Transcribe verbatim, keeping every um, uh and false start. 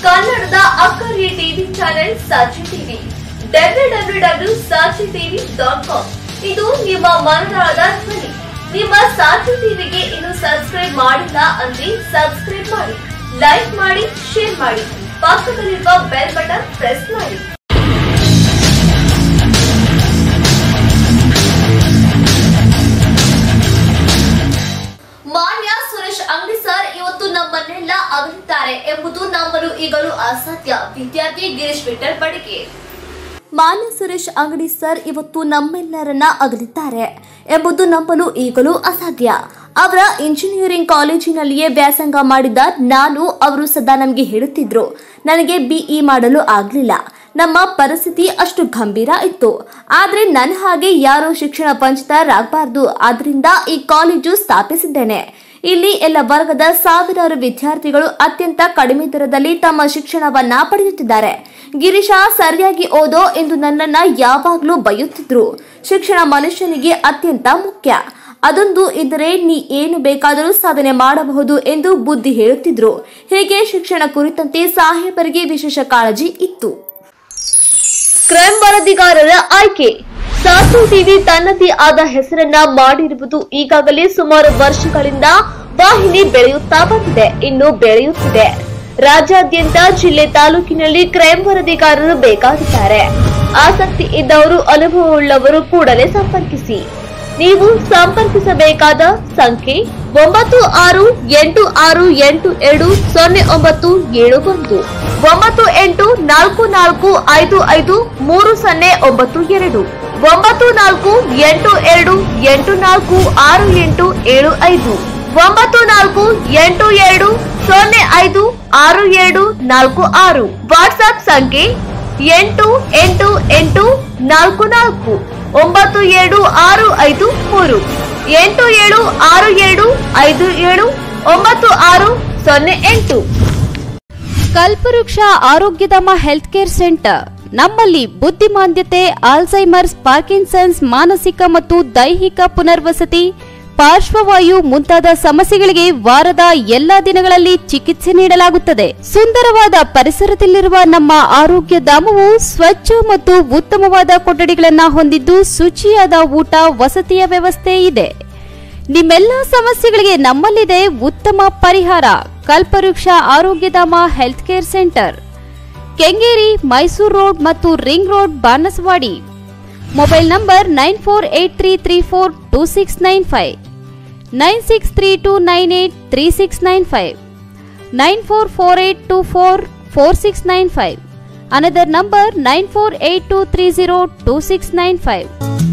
ಕನ್ನಡದ ಅಕ್ಕರೆ TV channel Sakshi TV W W W Sakshi TV dot com ಇದು ನಿಮ್ಮ ಮನದಾಳದ ಧ್ವನಿ. ನಿಮ್ಮ ಸಾಕ್ಷಿ ಟಿವಿಗೆ ಇನ್ನು ಸಬ್ಸ್ಕ್ರೈಬ್ ಮಾಡಿಲ್ಲ ಅಂದ್ರೆ ಸಬ್ಸ್ಕ್ರೈಬ್ ಮಾಡಿ, ಲೈಕ್ ಮಾಡಿ, ಶೇರ್ ಮಾಡಿ, ಪಕ್ಕದಲ್ಲಿರುವ ಬೆಲ್ ಬಟನ್ ಪ್ರೆಸ್ ಮಾಡಿ. ಮಾನ್ಯ ಸುರೇಶ್ ಅಂಗಡಿ ಸರ್ ಇವತ್ತು ನಮ್ಮನ್ನೆಲ್ಲ ಅಗಲಿದ್ದಾರೆ ಎಂಬುದು ನಂಬಲು ಈಗಲೂ ಅಸಾಧ್ಯ. ವಿದ್ಯಾರ್ಥಿ ಗಿರೀಶ್ ವಿಠಲ್ ಬಡಿಗೆ. ಮಾನ್ಯ ಸುರೇಶ್ ಅಂಗಡಿ ಸರ್ ಇವತ್ತು ನಮ್ಮೆಲ್ಲರನ್ನ ಅಗಲಿದ್ದಾರೆ ಎಂಬುದು ನಂಬಲು ಈಗಲೂ ಅಸಾಧ್ಯ. ಅವರ ಇಂಜಿನಿಯರಿಂಗ್ ಕಾಲೇಜಿನಲ್ಲಿಯೇ ವ್ಯಾಸಂಗ ಮಾಡಿದ ನಾನು ಅವರು ಸದಾ ನಮಗೆ ಹೇಳುತ್ತಿದ್ರು, ನನಗೆ ಬಿಇ ಮಾಡಲು ಆಗಲಿಲ್ಲ. ನಮ್ಮ ಪರಿಸ್ಥಿತಿ ಅಷ್ಟು ಗಂಭೀರ ಇತ್ತು. ಆದ್ರೆ ನನ್ನ ಹಾಗೆ ಯಾರು ಶಿಕ್ಷಣ ವಂಚಿತರಾಗಬಾರದು, ಆದ್ರಿಂದ ಈ ಕಾಲೇಜು ಸ್ಥಾಪಿಸಿದ್ದೇನೆ. ಇಲ್ಲಿ ಎಲ್ಲ ವರ್ಗದ ಸಾವಿರಾರು ವಿದ್ಯಾರ್ಥಿಗಳು ಅತ್ಯಂತ ಕಡಿಮೆ ದರದಲ್ಲಿ ತಮ್ಮ ಶಿಕ್ಷಣವನ್ನ ಪಡೆಯುತ್ತಿದ್ದಾರೆ. ಗಿರೀಶ ಸರಿಯಾಗಿ ಓದೋ ಎಂದು ನನ್ನನ್ನ ಯಾವಾಗ್ಲೂ ಬೈಯುತ್ತಿದ್ರು. ಶಿಕ್ಷಣ ಮನುಷ್ಯನಿಗೆ ಅತ್ಯಂತ ಮುಖ್ಯ. ಅದೊಂದು ಇದ್ದರೆ ನೀ ಏನು ಬೇಕಾದರೂ ಸಾಧನೆ ಮಾಡಬಹುದು ಎಂದು ಬುದ್ಧಿ ಹೇಳುತ್ತಿದ್ರು. ಹೀಗೆ ಶಿಕ್ಷಣ ಕುರಿತಂತೆ ಸಾಹೇಬರಿಗೆ ವಿಶೇಷ ಕಾಳಜಿ ಇತ್ತು. ಕ್ರೈಮ್ ವರದಿಗಾರರ ಆಯ್ಕೆ. ಸಾಕ್ಷಿ ಟಿವಿ ತನ್ನದೇ ಆದ ಹೆಸರನ್ನ ಮಾಡಿರುವುದು ಈಗಾಗಲೇ ಸುಮಾರು ವರ್ಷಗಳಿಂದ ವಾಹಿನಿ ಬೆಳೆಯುತ್ತಾ ಬಂದಿದೆ, ಇನ್ನು ಬೆಳೆಯುತ್ತಿದೆ. ರಾಜ್ಯಾದ್ಯಂತ ಜಿಲ್ಲೆ ತಾಲೂಕಿನಲ್ಲಿ ಕ್ರೈಮ್ ವರದಿಗಾರರು ಬೇಕಾಗಿದ್ದಾರೆ. ಆಸಕ್ತಿ ಇದ್ದವರು, ಅನುಭವವುಳ್ಳವರು ಕೂಡಲೇ ಸಂಪರ್ಕಿಸಿ. ನೀವು ಸಂಪರ್ಕಿಸಬೇಕಾದ ಸಂಖ್ಯೆ ಒಂಬತ್ತು ಆರು ಎಂಟು ಆರು ಎಂಟು ಎರಡು ಸೊನ್ನೆ ಒಂಬತ್ತು ಏಳು ಒಂದು, ಒಂಬತ್ತು ಎಂಟು ನಾಲ್ಕು ನಾಲ್ಕು ಐದು ಐದು ಮೂರು ಸೊನ್ನೆ ಒಂಬತ್ತು ಎರಡು, ಒಂಬತ್ತು ನಾಲ್ಕು ಎಂಟು ಎರಡು ಎಂಟು ನಾಲ್ಕು ಆರು ಎಂಟು ಏಳು ಐದು, ಒಂಬತ್ತು ನಾಲ್ಕು ಎಂಟು ಎರಡು ಸೊನ್ನೆ ಐದು ಆರು ಏಳು ನಾಲ್ಕು ಆರು. ವಾಟ್ಸ್ಆಪ್ ಸಂಖ್ಯೆ ಎಂಟು ಎಂಟು ಎಂಟು ನಾಲ್ಕು ನಾಲ್ಕು ಒಂಬತ್ತು ಏಳು ಆರು ಐದು ಮೂರು, ಎಂಟು ಏಳು ಆರು ಏಳು ಐದು ಏಳು ಒಂಬತ್ತು ಆರು ಸೊನ್ನೆ ಎಂಟು. ಕಲ್ಪವೃಕ್ಷ ಆರೋಗ್ಯಧಾಮ ಹೆಲ್ತ್ ಕೇರ್ ಸೆಂಟರ್. ನಮ್ಮಲ್ಲಿ ಬುದ್ಧಿಮಾಂದ್ಯತೆ, ಆಲ್ಝೈಮರ್ಸ್, ಪಾರ್ಕಿನ್ಸನ್ಸ್, ಮಾನಸಿಕ ಮತ್ತು ದೈಹಿಕ ಪುನರ್ವಸತಿ, ಪಾರ್ಶ್ವವಾಯು ಮುಂತಾದ ಸಮಸ್ಯೆಗಳಿಗೆ ವಾರದ ಎಲ್ಲಾ ದಿನಗಳಲ್ಲಿ ಚಿಕಿತ್ಸೆ ನೀಡಲಾಗುತ್ತದೆ. ಸುಂದರವಾದ ಪರಿಸರದಲ್ಲಿರುವ ನಮ್ಮ ಆರೋಗ್ಯ ಧಾಮವು ಸ್ವಚ್ಛ ಮತ್ತು ಉತ್ತಮವಾದ ಕೊಠಡಿಗಳನ್ನು ಹೊಂದಿದ್ದು ಶುಚಿಯಾದ ಊಟ, ವಸತಿಯ ವ್ಯವಸ್ಥೆ ಇದೆ. ನಿಮ್ಮೆಲ್ಲ ಸಮಸ್ಯೆಗಳಿಗೆ ನಮ್ಮಲ್ಲಿದೆ ಉತ್ತಮ ಪರಿಹಾರ. Kalpavriksha Arogyadhama health care centre, Kengeri, Mysuru road ಮತ್ತು ring road, Banaswadi. Mobile number nine four eight three three four two six nine five, nine six three two nine eight three six nine five, nine four four eight two four four six nine five. Another number nine four eight two three zero two six nine five.